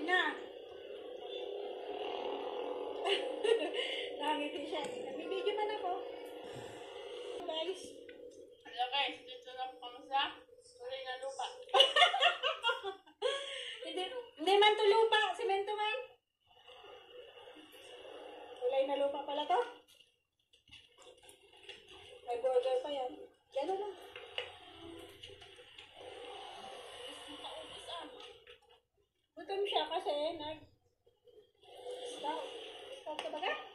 na. Nakangiti siya. Nabibidyo man ako. Guys. Hello guys, dito na po kami sa tuloy na lupa. Hindi man to lupa. Semento man. Tulay na lupa pala to. May burger pa yan. Gano'n lang. Gutom siya kasi stop. Stop ka ba ka?